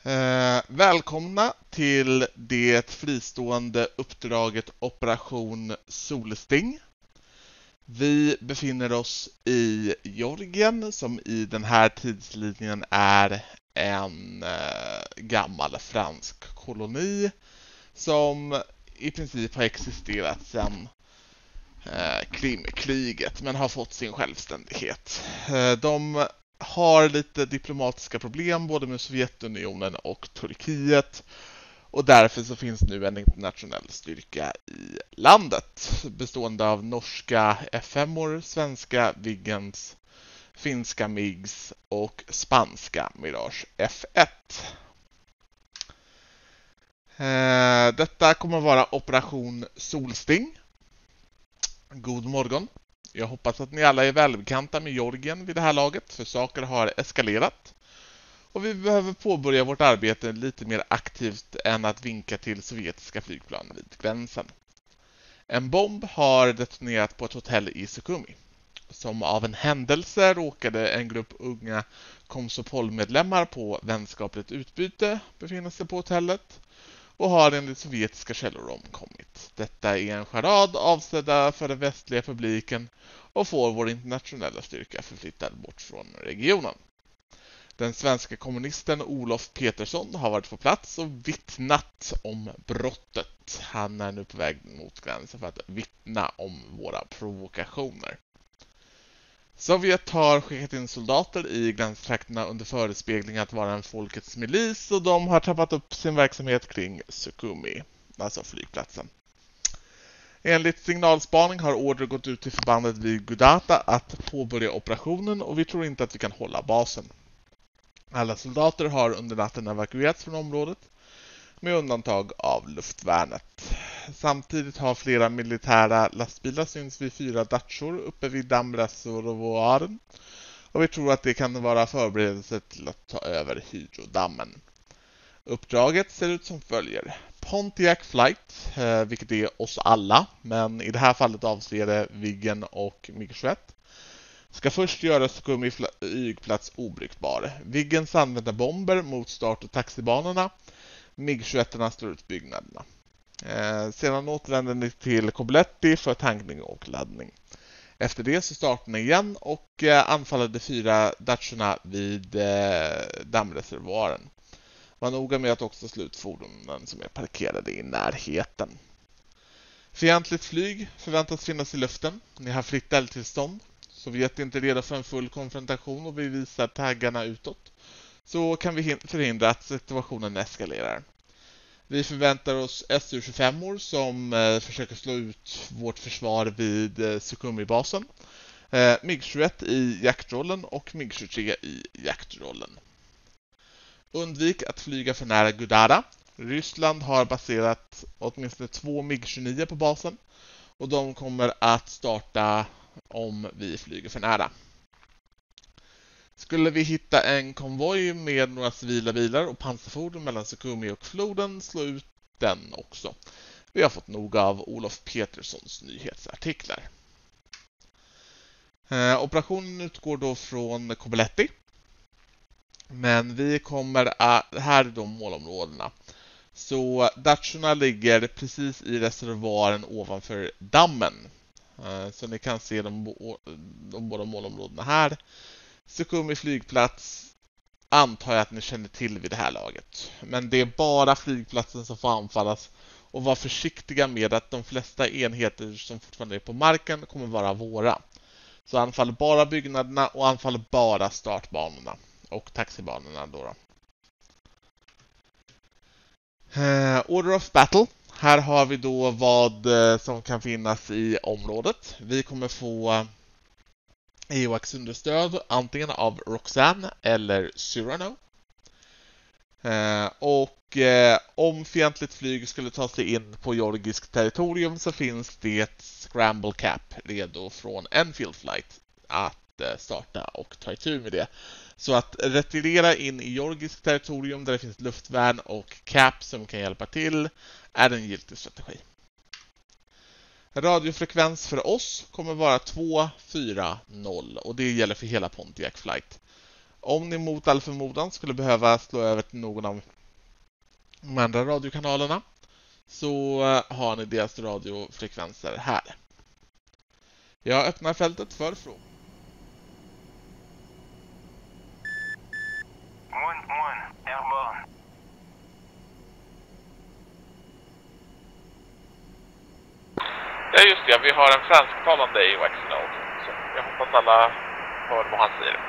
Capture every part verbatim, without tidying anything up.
Eh, välkomna till det fristående uppdraget Operation Solsting. Vi befinner oss i Georgien som i den här tidslinjen är en eh, gammal fransk koloni som i princip har existerat sedan eh, Krimkriget men har fått sin självständighet. Eh, de har lite diplomatiska problem både med Sovjetunionen och Turkiet och därför så finns nu en internationell styrka i landet bestående av norska F fem-or, svenska Viggens, finska MiGs och spanska Mirage F ett. Eh, detta kommer vara Operation Solsting. God morgon. Jag hoppas att ni alla är välbekanta med Georgien vid det här laget, för saker har eskalerat. Och vi behöver påbörja vårt arbete lite mer aktivt än att vinka till sovjetiska flygplan vid gränsen. En bomb har detonerat på ett hotell i Sukhumi. Som av en händelse råkade en grupp unga Komsomol-medlemmar på vänskapligt utbyte befinna sig på hotellet och har enligt sovjetiska källor omkommit. Detta är en charad avsedda för den västliga publiken och får vår internationella styrka förflyttad bort från regionen. Den svenska kommunisten Olof Petersson har varit på plats och vittnat om brottet. Han är nu på väg mot gränsen för att vittna om våra provokationer. Sovjet har skickat in soldater i gränstrakterna under förespegling att vara en folkets milis och de har trappat upp sin verksamhet kring Sukhumi, alltså flygplatsen. Enligt signalspaning har order gått ut till förbandet vid Gudata att påbörja operationen och vi tror inte att vi kan hålla basen. Alla soldater har under natten evakuerats från området med undantag av luftvärnet. Samtidigt har flera militära lastbilar synts vid fyra datchor uppe vid Damreservoaren och vi tror att det kan vara förberedelse till att ta över Hydrodammen. Uppdraget ser ut som följer. Pontiac Flight, eh, vilket är oss alla, men i det här fallet avser det Viggen och MiG tjugoett, ska först göra Sukhumi flygplats obrukbar. Viggens använder bomber mot start- och taxibanorna. MiG tjugoett står ut byggnaderna. Eh, sedan återvänder ni till Kobletti för tankning och laddning. Efter det så startar ni igen och eh, anfaller de fyra datcherna vid eh, dammreservoaren. Var noga med att också slå ut fordonen som är parkerade i närheten. Fientligt flyg förväntas finnas i luften. Ni har fritt eldtillstånd. Sovjet är inte redo för en full konfrontation och vi visar taggarna utåt. Så kan vi förhindra att situationen eskalerar. Vi förväntar oss S U tjugofem-or som eh, försöker slå ut vårt försvar vid eh, Sukhumi-basen. Eh, MiG tjugoett i jaktrollen och MiG tjugotre i jaktrollen. Undvik att flyga för nära Gudara. Ryssland har baserat åtminstone två MiG tjugonio på basen och de kommer att starta om vi flyger för nära. Skulle vi hitta en konvoj med några civila bilar och pansarfordon mellan Sukhumi och floden, slå ut den också. Vi har fått nog av Olof Peterssons nyhetsartiklar. Eh, operationen utgår då från Kobletti. Men vi kommer att, här är de målområdena. Så datcherna ligger precis i reservoaren ovanför dammen. Eh, så ni kan se de, de båda målområdena här. Sukhumi flygplats antar jag att ni känner till vid det här laget. Men det är bara flygplatsen som får anfallas och var försiktiga med att de flesta enheter som fortfarande är på marken kommer vara våra. Så anfaller bara byggnaderna och anfaller bara startbanorna och taxibanorna då. då. Eh, Order of Battle. Här har vi då vad eh, som kan finnas i området. Vi kommer få E O X-understöd antingen av Roxanne eller Cyrano. Eh, och eh, om fientligt flyg skulle ta sig in på georgiskt territorium så finns det Scramble Cap redo från Enfield Flight att eh, starta och ta itu med det. Så att retirera in i georgiskt territorium där det finns luftvärn och Cap som kan hjälpa till är en giltig strategi. Radiofrekvens för oss kommer vara två fyra noll och det gäller för hela Pontiac Flight. Om ni mot all förmodan skulle behöva slå över till någon av de andra radiokanalerna, så har ni deras radiofrekvenser här. Jag öppnar fältet för frågor. Ja just det, vi har en fransktalande i Waxnode. Så jag hoppas alla hör vad han säger.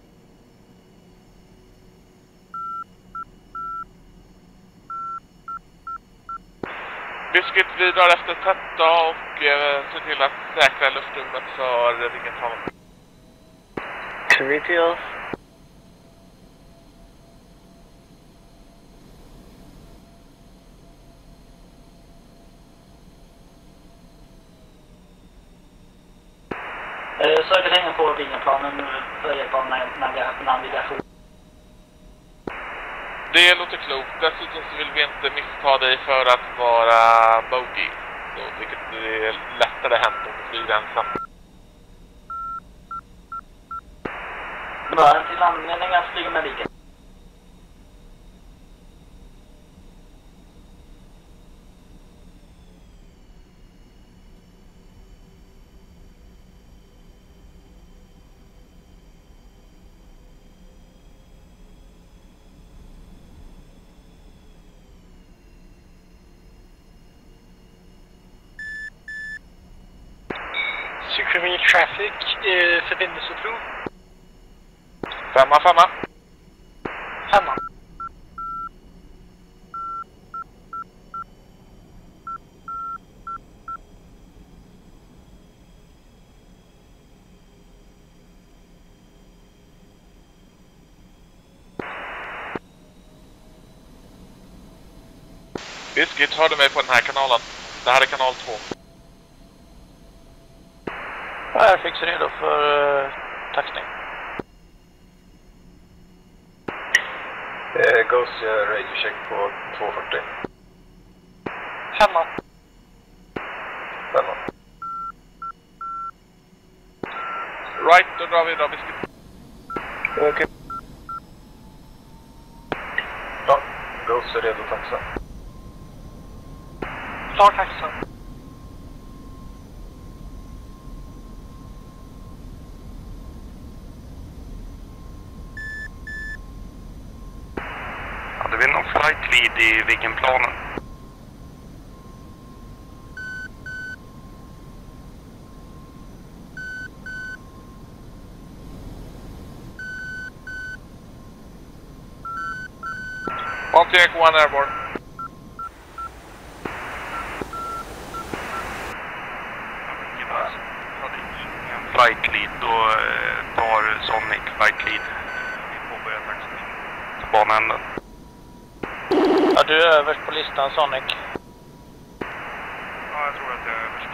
Biscuit, vi drar efter tätta och eh, ser till att säkra luftrummet för ringental. Corinthians. Söker hänga på vingeplanen för hjälp av navigation. Det låter klokt. Dessutom så vill vi inte missta dig för att vara bogey. Så, vilket är lättare hänt om du flyger ensam. Bra, till användning att flyga med viken. Synchrony traffic, eh, förbindelseprov. Femma, femma. Femma. Biscuit, hör du mig på den här kanalen? Det här är kanal två. Ja, jag fixar redo för uh, taxning. Eh, Ghost gör radio check på två fyrtio. Femma. Femma. Right, då drar vi då Biscuit. Okej. Okay. Ja, Ghost är redo att taxa. Klar taxa. Hade vi någon flight lead i Viggenplanen? one take one airborne. Flight lead, då tar Sonic flight lead. Vi påbörjar taxning till banänden. Ja, du är överst på listan, Sonic. Ja, jag tror att jag är överst.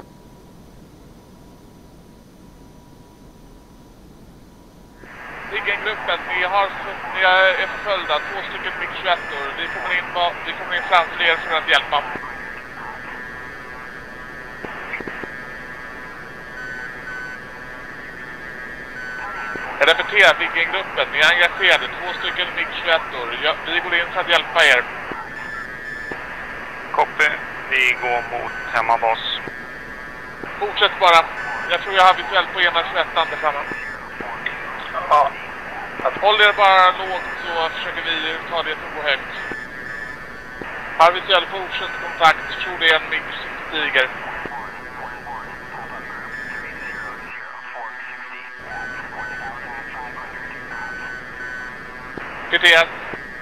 Viggen-gruppen, ni, har, ni är förföljda, två stycken MiG tjugoett-or. Vi kommer in, vi kommer in framför er för att hjälpa. Jag repeterar, Viggen-gruppen, ni är engagerade, två stycken MiG tjugoett-or. Vi går in för att hjälpa er. Copy, vi går mot hemmabas. Fortsätt bara. Jag tror jag har visuellt på ena tjugoettan där framme. Ja. Håll er bara lågt så försöker vi ta det som går högt. Har visuell fortsatt kontakt, tror det är en MiG som stiger. P T S.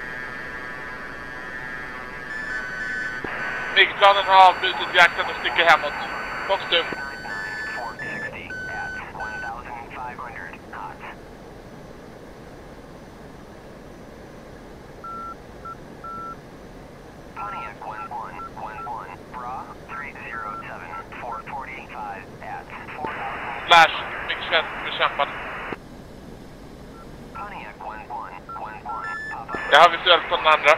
MiG-planen har avbrutit jakten och sticker hemåt. Box du. Flash, MiG tjugoett bekämpad. Jag har visuellt på den andra.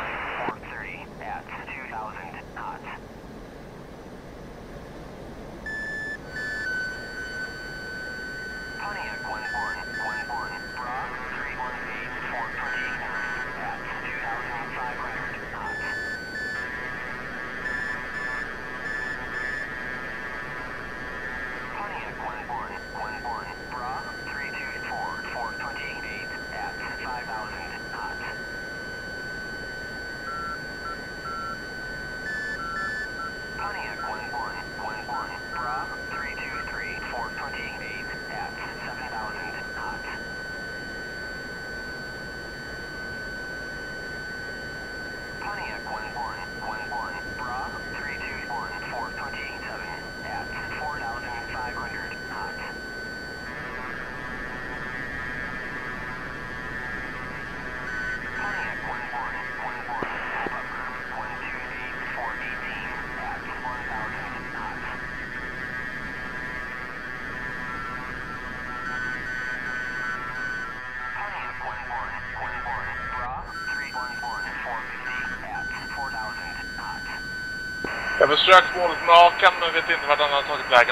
Jag besökt målet med Akan men vet inte vart han har tagit vägen.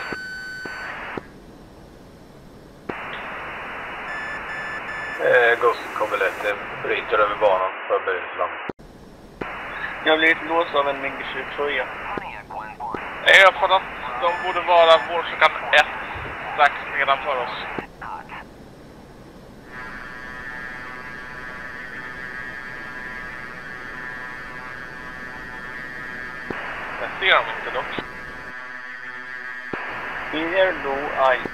Eh, Ghost kommer lätt, bryter över banan, förbereder för landning. Jag har blivit låst av en MiG tjugotvå. Nej, jag fattar att de borde vara vår klockan ett strax nedanför oss. Jag ser dem inte dock. Clear low eye.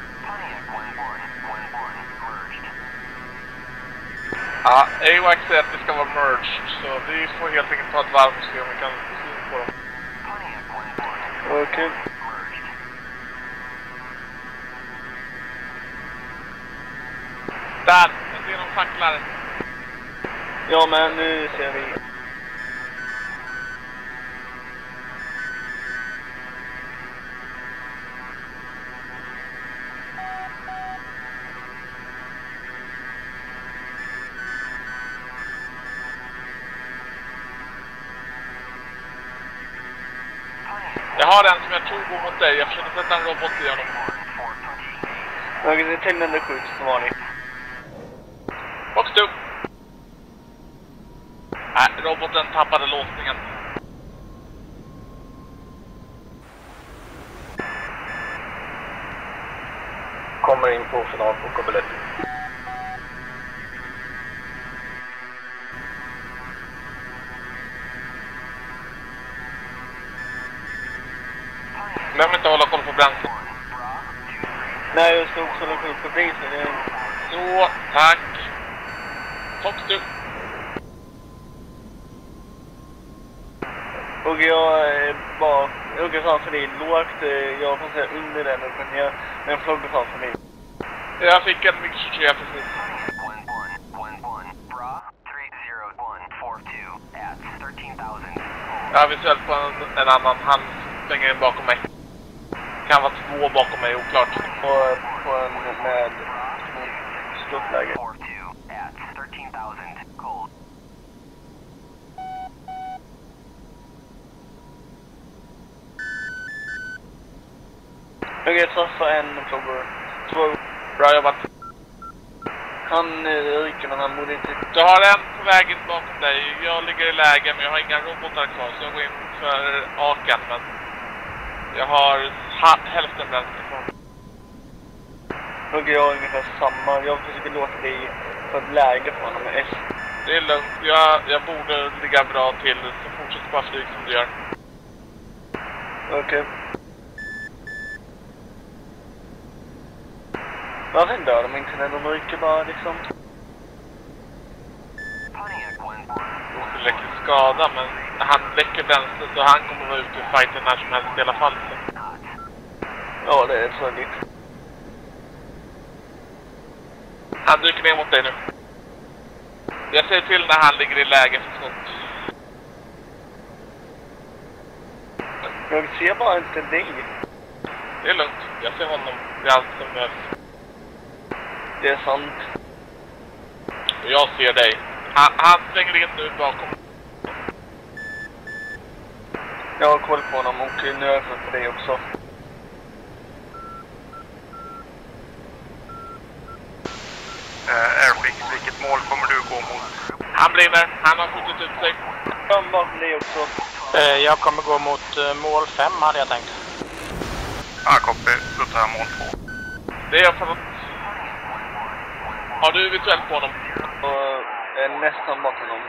Ja, A W A C säger att det ska vara merged, så vi får helt enkelt ta ett varv och se om vi kan se på dem. Okej. Okay. Där! Jag ser någon facklar. Ja, men nu ser vi. Jag har en som jag tror går mot dig. Jag försöker sätta en robot i honom. Okej, det är tändande skjut som vanligt. Box du! Nej, roboten tappade låsningen. Kommer in på final på Kobeletto. Glöm inte att hålla koll på bränsle. Nej, jag ska också hålla koll på bränsle. Så, tack. Fox du. Och jag är bara... Jag åker framför dig lågt. Jag får säga under den. Men jag, men jag floggar framför dig. Jag fick en MiG tjugotre precis. Jag har visuellt på en, en annan. Han svänger in bakom mig. Kan vara två bakom mig, oklart. På, på en med skottläge. Jag träffar en flogger. Två. Bra jobbat. Han eh, ryker men han borde inte... Du har en på vägen bakom dig. Jag ligger i läge men jag har inga robotar kvar så jag går in för Akan men jag har ha hälften bränsle kvar. Och jag har ungefär samma. Jag försöker låta dig få ett läge på honom med S. Det är lugnt. Jag, jag borde ligga bra till så fortsätt bara flyg som du gör. Okej. Okay. Varför dör de inte när de ryker bara liksom? Otillräcklig skada men han läcker bränsle så han kommer vara ute i fighten när som helst i alla fall. Ja, det är tråkigt. Han dyker ner mot dig nu. Jag säger till när han ligger i läge för skott. Jag ser bara inte dig. Det är lugnt. Jag ser honom. Det är allt som behövs. Det är sant. Och jag ser dig. Han, han svänger in nu bakom. Jag har koll på honom och nu har jag fått på dig också. Uh, Airfix, vilket mål kommer du gå mot? Han brinner. Han har skjutit ut sig. Jag har bakom dig också. Eh, jag kommer gå mot uh, mål fem hade jag tänkt. Ja, copy. Då tar jag mål två. Det är jag för att... Har du visuellt på honom? Och är nästan bakom honom.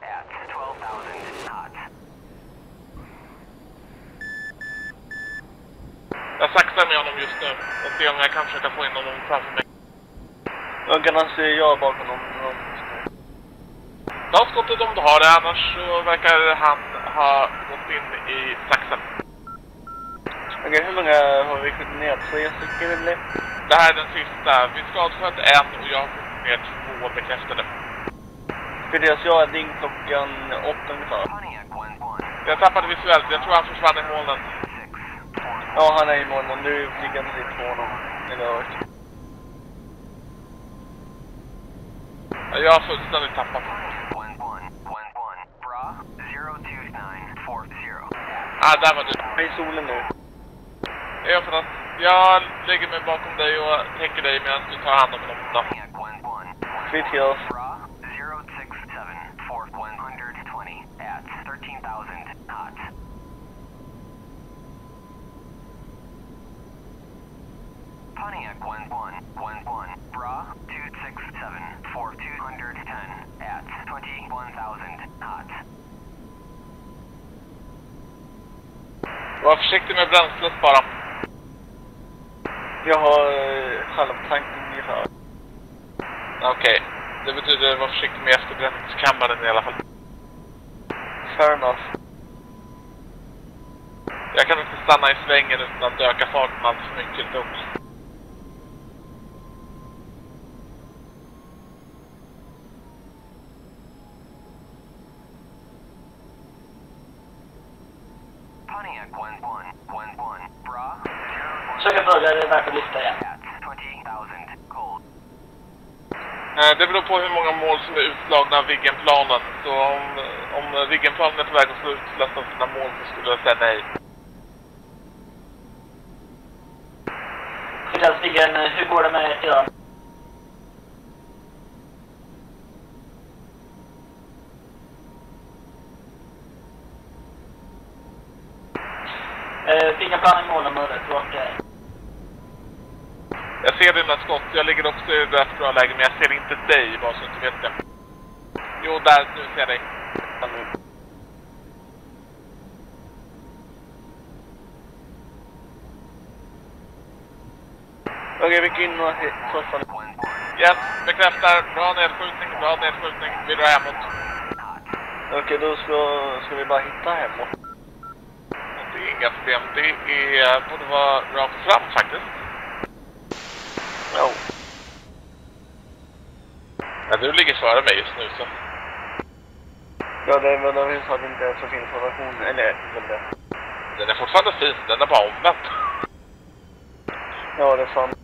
Jag saxar med honom just nu. Och ser om jag kan försöka få in honom framför mig. Jag kan alltså jag bakom honom. Ta skottet om du har det, annars så verkar han ha gått in i saxen. Okej, okay, hur många har vi skjutit ner? Tre stycken eller? Det här är den sista. Vi skadesköt en och jag har skjutit ner två bekräftade. För det jag är ding klockan åtta ungefär. Jag tappade visuellt. Jag tror han försvann i molnen. Ja, han är i molnen. Du flyger inte dit på honom. Eller jag vet. Jag har fullständigt tappat. Ah, där var du. Jag är i solen nu. Jag för att jag lägger mig bakom dig och täcker dig medan du tar hand om dem. Då. Sweet Hills. Pontiac one one one one, Bra two six seven four two ten at twenty-one thousand knots. Var försiktig med bränslet bara. Jag har eh, halvtanken ungefär. Okej, okay. Det betyder var försiktig med efterbränningskammaren i alla fall. Fair enough. Jag kan inte stanna i svängen utan att öka farten allt för mycket dock. Pontiac one one one one, Bra Försöka börja, det är värt att lyfta igen. twenty thousand cold. Eh, det beror på hur många mål som är utslagna av Viggenplanen. Så om, om Viggenplanen är på väg att slå ut flesta av sina mål så skulle jag säga nej. Skyddas Viggen, hur går det med er? Uh, Viggenplanen i målområdet, vart är? Jag ser dina skott, jag ligger också i rätt bra läge men jag ser inte dig, bara så inte vet det. Jo, där, nu ser jag dig. Okej, okay, vi gick in och träffade. Yes, bekräftar. Bra nedskjutning, bra nedskjutning. Vi drar hemåt. Okej, okay, då ska, ska vi bara hitta hemåt. Det är inga problem. Det är, borde vara rakt fram faktiskt. Ja. Ja, du ligger före mig just nu så. Ja, det är väl överhuvudtaget inte så fin information. Eller, väl det. Den är fortfarande fin, den är bara omvänd. Ja, det är sant.